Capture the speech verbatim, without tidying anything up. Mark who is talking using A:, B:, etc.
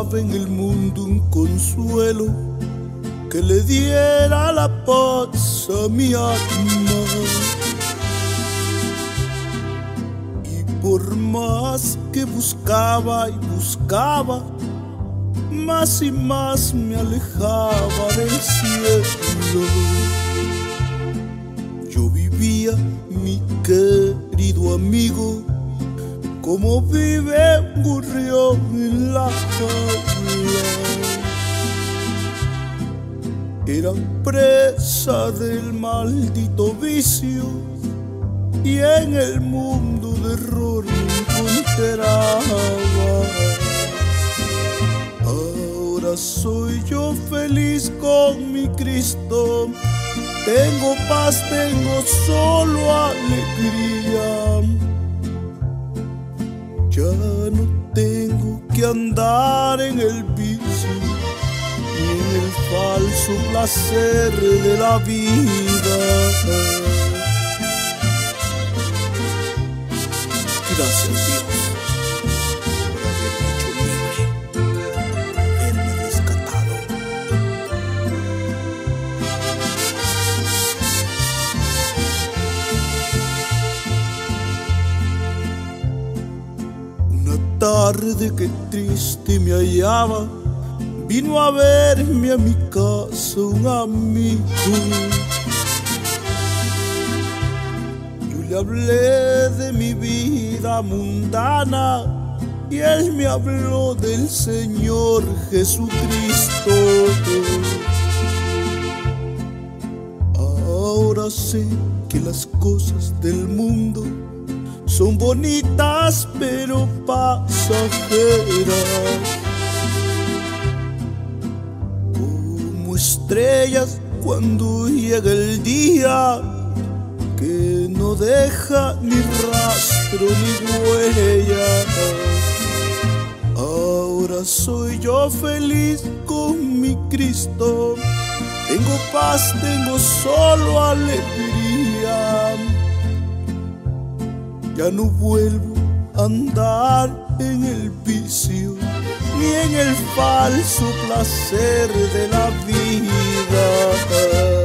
A: buscaba en el mundo un consuelo que le diera la paz a mi alma. Y por más que buscaba y buscaba, más y más me alejaba del cielo. Yo vivía, mi querido amigo, como vive un gorrión en la jaula. Era presa del maldito vicio y en el mundo de error me encontraba. Ahora soy yo feliz con mi Cristo, tengo paz, tengo solo alegría. Ya no tengo que andar en el vicio ni en el falso placer de la vida. Gracias, Dios, por haberme hecho libre, haberme rescatado. Una tarde que triste me hallaba, vino a verme a mi casa un amigo. Yo le hablé de mi vida mundana y él me habló del Señor Jesucristo. Ahora sé que las cosas del mundo son bonitas pero pasajeras, como estrellas cuando llega el día que no deja ni rastro ni huella. Ahora soy yo feliz con mi Cristo, tengo paz, tengo solo alegría. Ya no vuelvo a andar en el vicio ni en el falso placer de la vida.